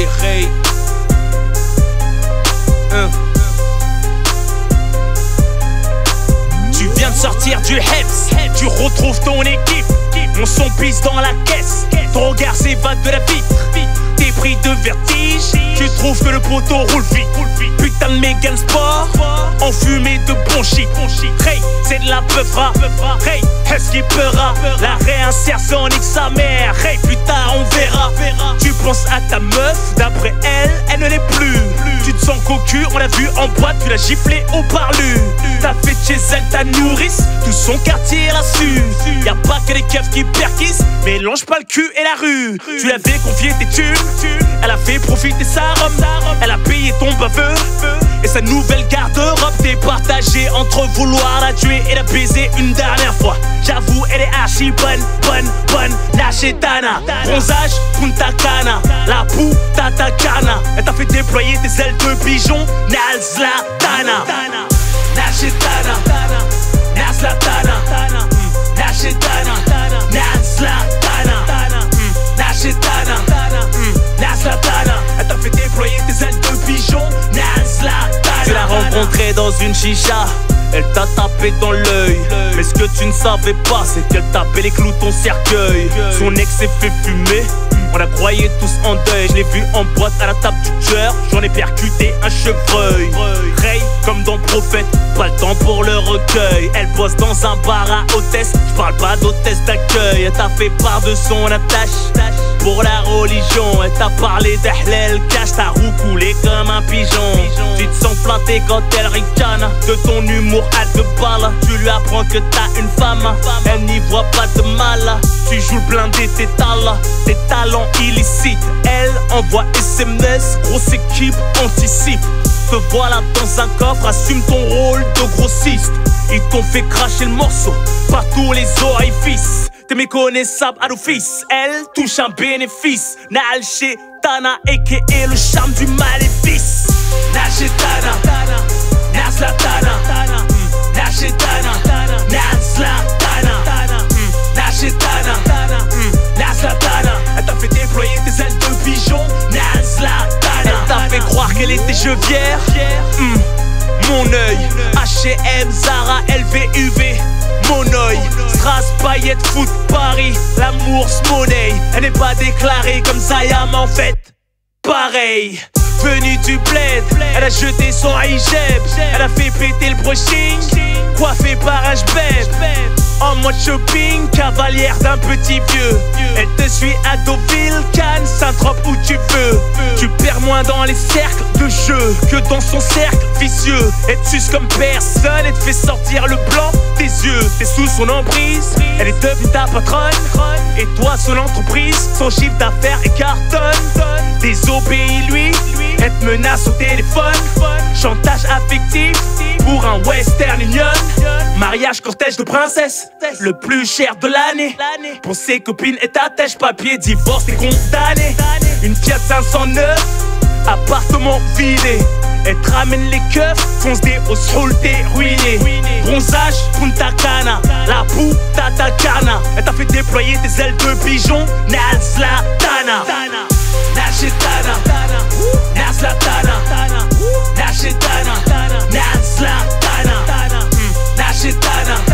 hey. Tu viens de sortir du Heps, tu retrouves ton équipe. Mon son pisse dans la caisse, ton regard s'évade de la vitre. T'es pris de vertige, tu trouves que le poteau roule vite. Putain de Mégane Sport, enfumé de bon shit. Hey, c'est de la peufra. Hey, est-ce qu'il peura? La réinsertion nique sa mère. Hey, plus tard on verra. Tu penses à ta meuf, d'après elle, elle ne l'est plus. Tu te sens cocu, on l'a vu en boîte, tu l'as giflé au parlu. T'as fait de chez elle ta nourrice, tout son quartier l'a su. Y'a pas que les keufs qui perquissent, mélange pas le cul et la rue. Tu l'avais confié tes thunes, elle a fait profiter sa robe. Elle a payé ton baveux et sa nouvelle garde-robe. T'es partagé entre vouloir la tuer et la baiser une dernière fois. J'avoue, elle est archi bonne, la Zlatana. Bronzage, Punta Cana, la Puta Cana. Elle t'a fait déployer tes ailes de pigeon, la Zlatana. La Zlatana, la Zlatana, la Zlatana, la Zlatana, la Zlatana, la Zlatana. Elle t'a fait déployer tes ailes de pigeon, la Zlatana. Tu l'as rencontrée dans une chicha, elle t'a tapé dans l'œil. Mais ce que tu ne savais pas, c'est qu'elle tapait les clous ton cercueil. Son ex s'est fait fumer, on la croyait tous en deuil. Je l'ai vu en boîte à la table du tueur, j'en ai percuté un chevreuil. Ray comme dans Prophète, pas le temps pour le recueil. Elle bosse dans un bar à hôtesse, je parle pas d'hôtesse d'accueil. Elle t'a fait part de son attache pour la religion. Elle t'a parlé d'Ahlel cache, ta roue coulée comme un pigeon. Tu te sens flatté quand elle ricane de ton humour à 2 balles. Tu lui apprends que t'as une femme, elle n'y voit pas de mal. Tu joues le blindé, tes talents illicites. Elle envoie SMS, grosse équipe anticipe. Te voilà dans un coffre, assume ton rôle de grossiste. Ils t'ont fait cracher le morceau par tous les orifices. T'es méconnaissable à l'office, elle touche un bénéfice. Nal Zlatana, a.k.a. le charme du maléfice. La Zlatana, la Zlatana, la Zlatana, la Zlatana, la Zlatana, la Zlatana. Elle t'a fait déployer tes ailes de pigeon, la Zlatana. Elle t'a fait croire qu'elle était chevrière. Mon œil, H&M, Zara, LVUV, mon œil, Strass, paillettes, foot, Paris, l'amour, monnaie. Elle n'est pas déclarée comme Zayam en fait, pareil. Venue du bled, elle a jeté son hijab. Elle a fait péter le brushing, coiffée par un jbeb. En mode shopping, cavalière d'un petit vieux. Elle te suit à Deauville, Cannes, Saint-Tropez, où tu veux. Tu perds moins dans les cercles de jeu que dans son cercle vicieux. Elle te suce comme personne et te fait sortir le blanc des yeux. T'es sous son emprise, elle est devenue ta patronne. Et toi son entreprise, son chiffre d'affaires est cartonne. Désobéis-lui, elle te menace au téléphone. Chantage affectif pour un Western Union. Mariage cortège de princesse, le plus cher de l'année. Pour ses copines et ta tèche, papier, divorce, t'es condamné. Une Fiat 509, appartement vidé. Elle te ramène les keufs, fonce des hausses, roule, t'es ruiné. Bronzage, Punta Cana, la Puta Cana. Elle t'a fait déployer tes ailes de pigeon, la Zlatana. La Zlatana, la Zlatana, la Zlatana, la Zlatana, la Zlatana.